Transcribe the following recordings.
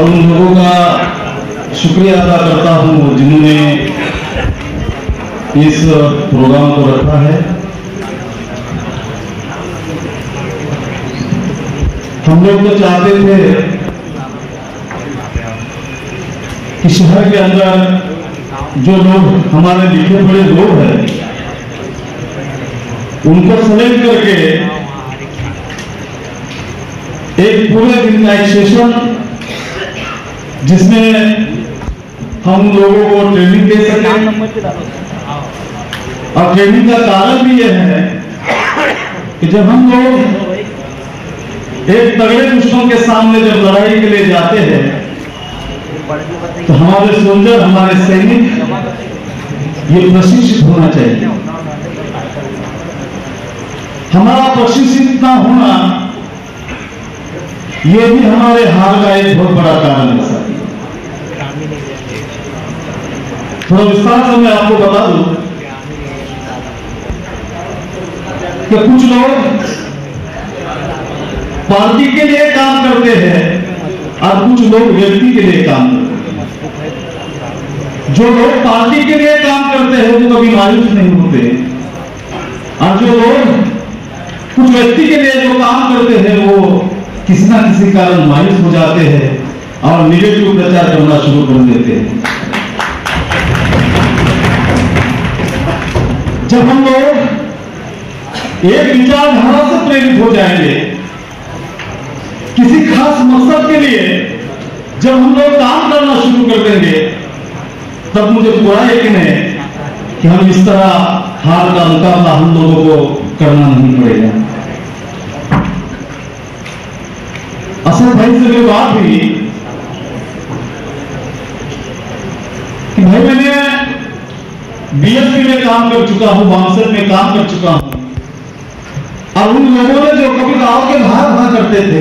और उन लोगों का शुक्रिया अदा करता हूं जिन्होंने इस प्रोग्राम को रखा है। हम लोग तो चाहते थे कि शहर के अंदर जो लोग हमारे लिखे पढ़े लोग हैं उनको सेलेक्ट करके एक पूरे दिन का एक सेशन जिसमें हम लोगों को ट्रेनिंग दे सकें। और ट्रेनिंग का कारण भी यह है कि जब हम लोग एक तगड़े दुश्मन के सामने जब लड़ाई के लिए जाते हैं तो हमारे सोल्जर, हमारे सैनिक ये प्रशिक्षित होना चाहिए। हमारा प्रशिक्षित ना होना ये भी हमारे हार का एक बहुत बड़ा कारण है। थोड़ा विस्तार से मैं आपको बता दूं कि कुछ लोग पार्टी के लिए काम करते हैं और कुछ लोग व्यक्ति के लिए काम करते हैं। जो लोग पार्टी के लिए काम करते हैं वो कभी मायूस नहीं होते, और जो लोग कुछ व्यक्ति के लिए जो काम करते हैं वो किसी ना किसी कारण मायूस हो जाते हैं और निगेटिव प्रचार करना शुरू कर देते हैं। जब हम लोग एक विचारधारा से प्रेरित हो जाएंगे, किसी खास मकसद के लिए जब हम लोग काम करना शुरू कर देंगे, तब मुझे पूरा यकीन है कि हम इस तरह हार का मुकाबला हम लोगों को करना नहीं पड़ेगा। असल भाई से जो बात हुई कि भाई मैंने बीएसपी में काम कर चुका हूं, बामसेट में काम कर चुका हूं, और उन लोगों ने जो कभी गांव के बाहर रहा करते थे,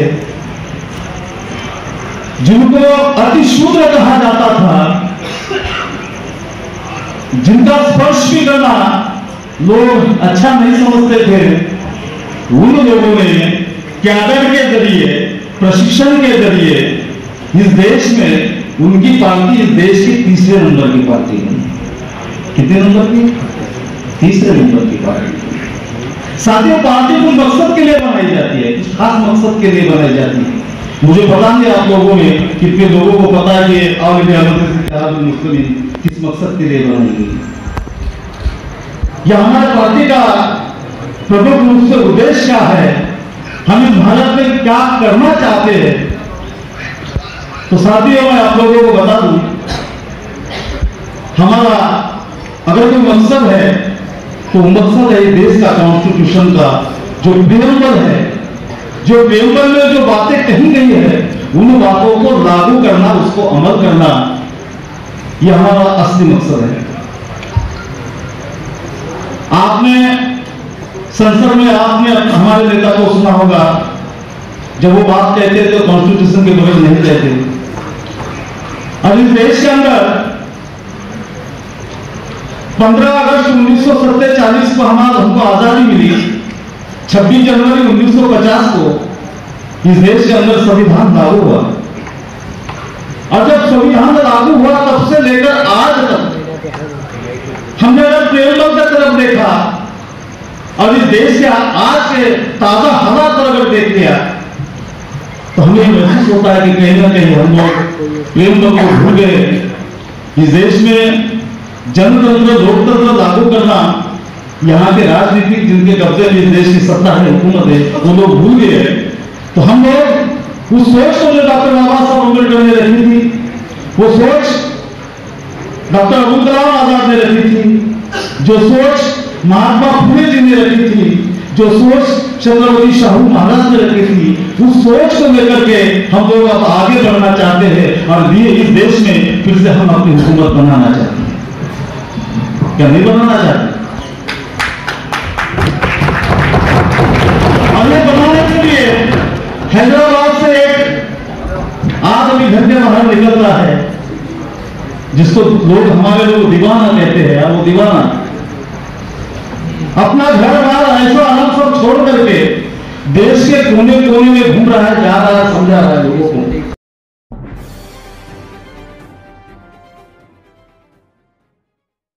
जिनको अति शूद्र कहा जाता था, जिनका स्पर्श भी करना लोग अच्छा नहीं समझते थे, उन लोगों ने कैडर के जरिए, प्रशिक्षण के जरिए इस देश में उनकी पार्टी इस देश की तीसरे नंबर की पार्टी है। कितने नंबर की? तीसरे नंबर की पार्टी। साथियों, पार्टी कुछ मकसद के लिए बनाई जाती है, कुछ खास मकसद के लिए बनाई जाती है। मुझे पता नहीं आप लोगों में कितने लोगों को पता है कि ऑल इंडिया मुस्लिम किस मकसद के लिए बनाई गई। यह हमारी पार्टी का प्रमुख रूप से उद्देश्य क्या है, हम इस भारत में क्या करना चाहते हैं। तो साथियों, मैं आप लोगों को बता दूं, हमारा अगर कोई मकसद है तो मकसद है देश का कॉन्स्टिट्यूशन का जो प्रियम्बल है, जो प्रियम्बल में जो बातें कही गई है उन बातों को लागू करना, उसको अमल करना, यह हमारा असली मकसद है। आपने संसद में आपने हमारे नेता को सुना होगा, जब वो बात कहते थे कॉन्स्टिट्यूशन के बगैर नहीं कहते। और इस देश के अंदर 15 अगस्त 1947 को हमको आजादी मिली। 26 जनवरी 1950 को इस देश के अंदर संविधान लागू हुआ, और जब संविधान लागू हुआ तब से लेकर आज तक हमने अगर प्रेमबल की तरफ देखा और इस देश के आज के ताजा हालात पर अगर देख लिया तो हमें महसूस होता है कि कहीं ना कहीं हम लोग प्रेमबल को भूल गए। इस देश में जनतंत्र, लोकतंत्र लागू करना, यहाँ के राजनीतिक जिनके कब्जे में इस देश की सत्ता है, हुकूमत है, वो लोग भूल गए। तो हम लोग उस सोच को जो डॉक्टर बाबा साहब अम्बेडकर ने रखी थी, वो सोच डॉक्टर अब्दुल कलाम आजाद ने रखी थी, जो सोच महात्मा फुले जी ने रखी थी, जो सोच छत्रपति शाहू महाराज ने रखी थी, उस सोच को लेकर के हम लोग अब आगे बढ़ना चाहते हैं और इस देश में फिर से हम अपनी हुकूमत बनाना चाहते हैं। क्या नहीं बनाना चाहते? और ये बनाने के लिए हैदराबाद से एक आदमी घर के बाहर निकल रहा है, जिसको लोग हमारे लोग दीवाना कहते हैं। वो दीवाना अपना घर बार ऐसा आराम सब छोड़ करके देश के कोने कोने में घूम रहा है, जा रहा है, समझा रहा है लोगों को